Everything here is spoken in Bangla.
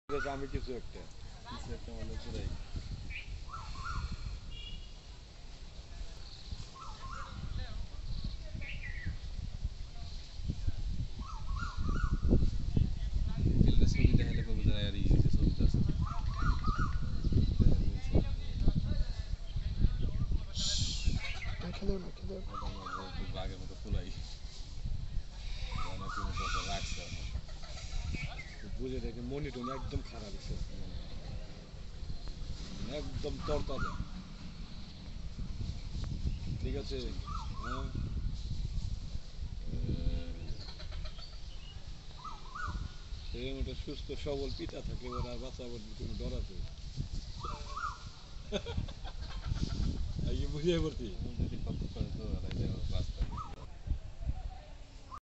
আমি কিছু একটা মানে পুরাই ছবি দেখালে কবি আর এই যে ছবিটা আছে বাঘের মতো ফুলাই রাখছে বুঝে দেখে মনিটন একদম খারাপ হচ্ছে একদম তরতাজা ঠিক আছে হ্যাঁ সেরকম একটা সুস্থ সবল পিতা থাকলে ওরা বাঁচাবার কোনো ডর আছে বুঝিয়ে পড়ছি